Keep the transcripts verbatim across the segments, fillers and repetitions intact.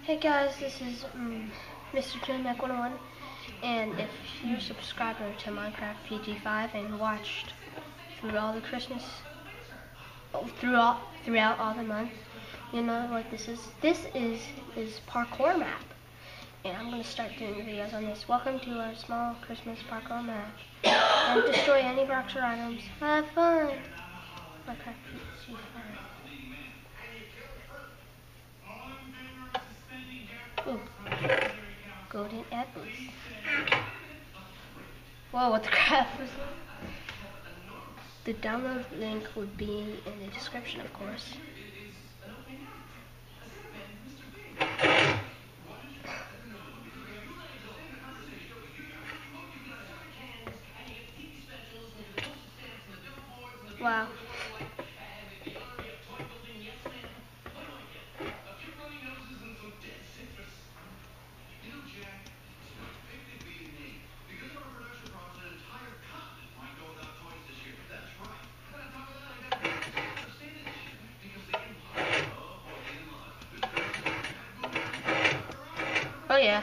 Hey guys, this is um, Mister Jim Mac one oh one, and if you're a subscriber to Minecraft P G five and watched through all the Christmas, throughout throughout all the months, you know what this is. This is is parkour map, and I'm gonna start doing videos on this. Welcome to our small Christmas parkour map. Don't destroy any rocks or items. Have fun. Minecraft P G five. Ooh. Golden apples. Whoa, what the crap was that? The download link would be in the description, of course. Wow. Oh yeah.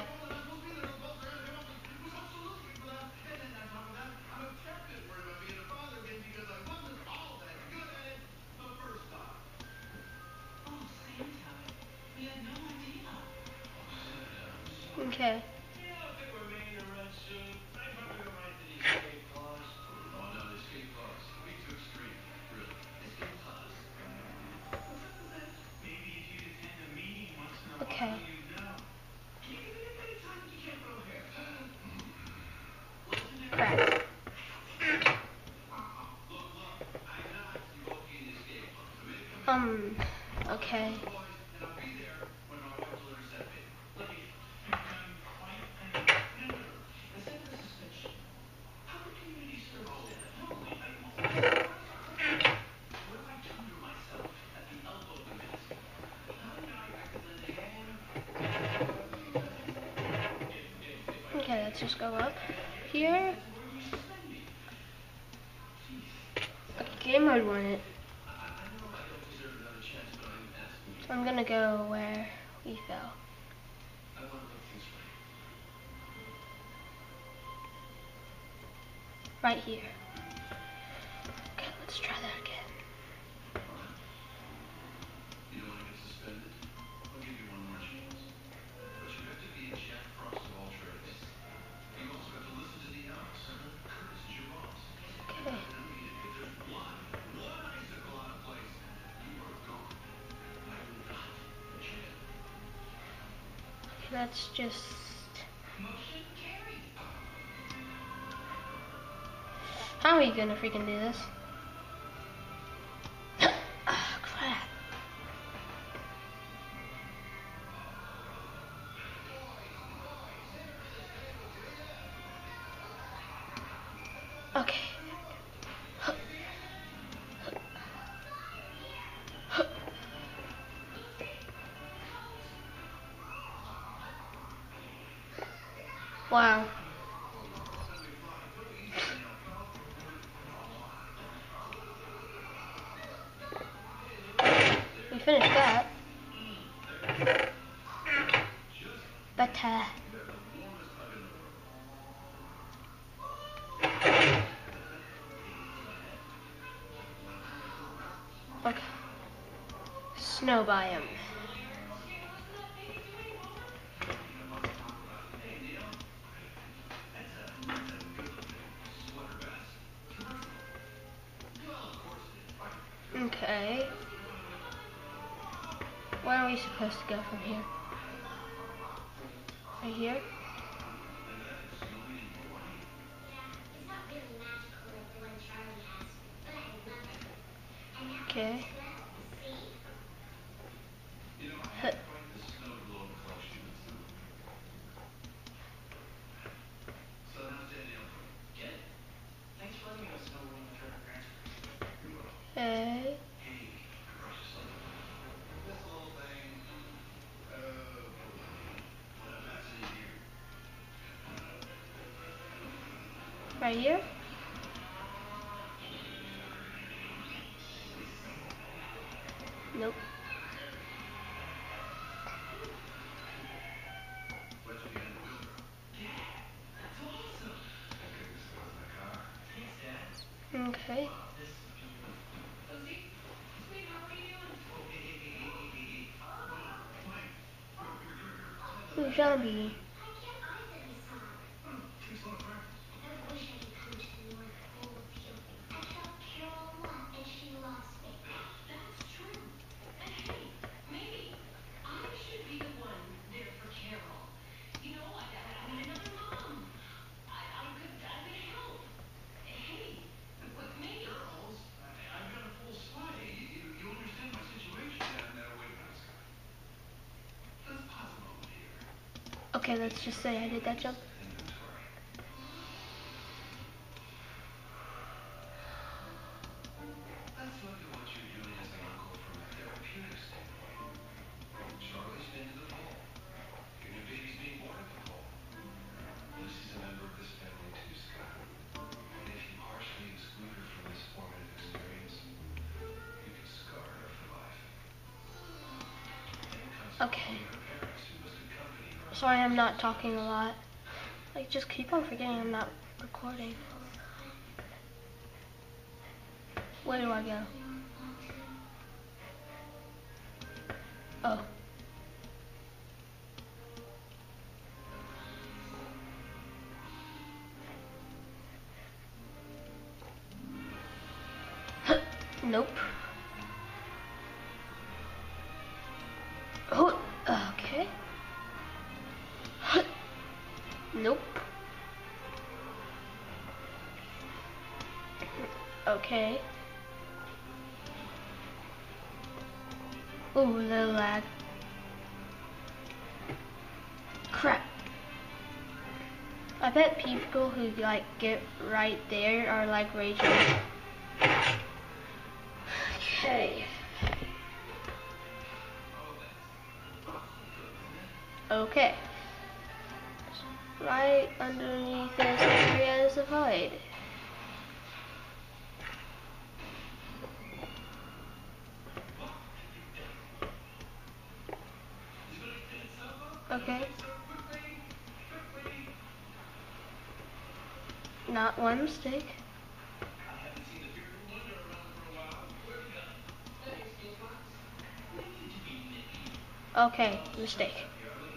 Okay. Okay. Crap. Um, okay. Okay, let's just go up here. Okay, game mode won it. So I'm gonna go where we fell. Right here. Okay, let's try that again. Okay. Let's just... How are you gonna freaking do this? Ah, crap. Okay. Wow. We finished that. But, uh... okay. Snow biome. Okay. Where are we supposed to go from here? Right here? Okay. Huh. Okay. Right here? Nope. Okay. Ooh, zombie. Okay, let's just say I did that jump. Let's look at what you're doing as an uncle from a therapeutic standpoint. Charlie's been to the pole. Your new baby's being born at the pole. Lucy's a member of this family too, Scott. And if you harshly exclude her from this formative experience, you can scar her for life. And Okay. consequently, her parents who must accompany her. Sorry, I'm not talking a lot. Like, just keep on forgetting I'm not recording. Where do I go? Oh. Nope. Oh, okay. Nope. Okay. Ooh, a little lag. Crap. I bet people who like get right there are like raging. Okay. Okay. Right underneath this area is a void. Okay. Not one mistake. Okay, mistake.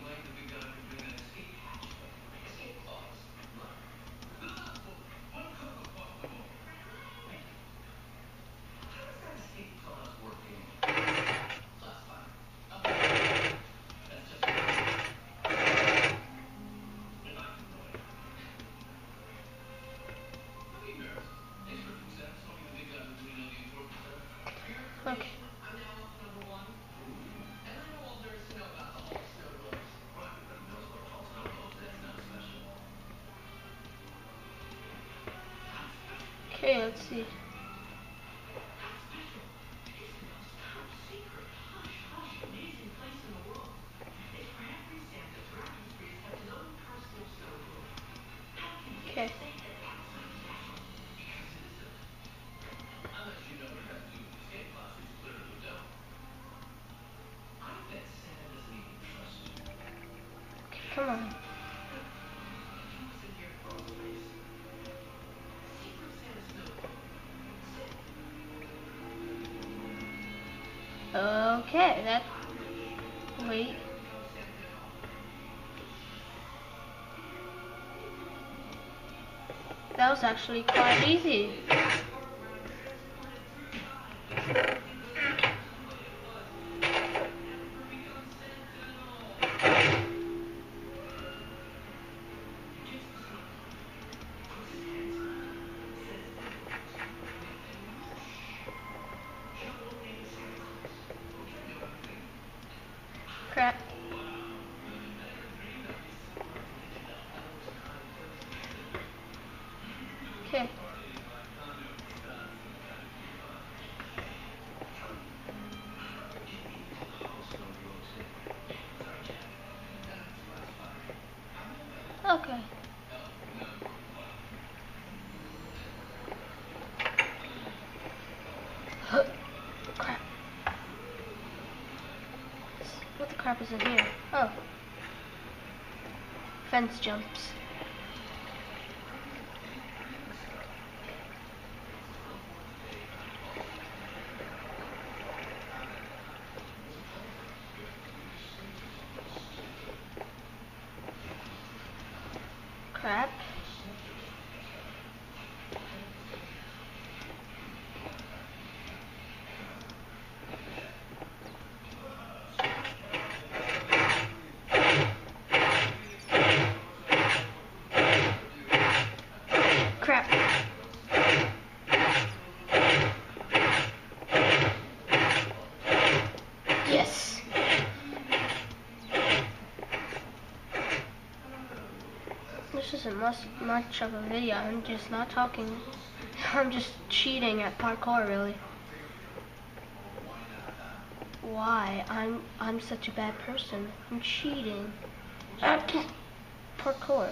Okay. Okay, let's see. Okay. Okay, come on. Okay, that. Wait. That was actually quite easy. Crap. Okay. Okay. Crap. What the crap is in here? Oh. Fence jumps. Crap. Crap. Yes. This isn't much, much of a video. I'm just not talking. I'm just cheating at parkour, really. Why? I'm I'm such a bad person. I'm cheating. Parkour.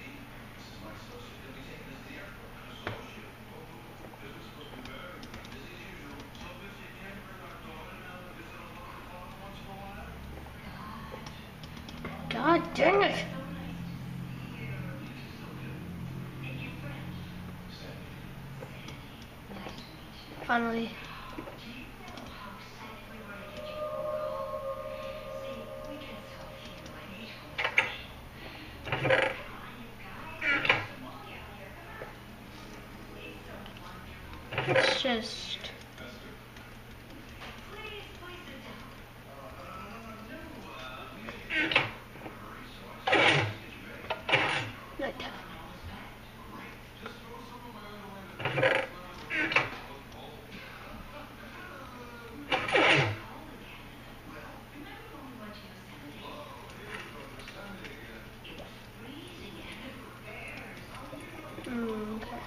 God dang it! Finally. It's just... like that. Mm, okay.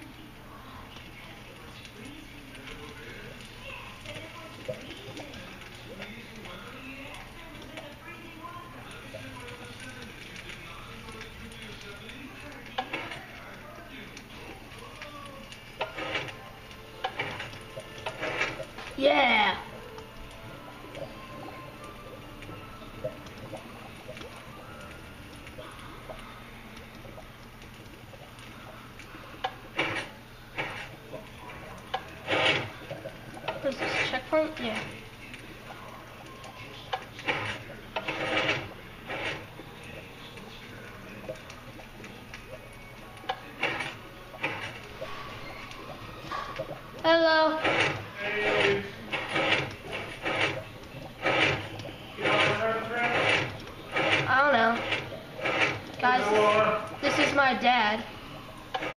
Yeah! What is this, checkpoint? Yeah. Hello. Hey. You know what I don't know. Guys, Hello. this is my dad.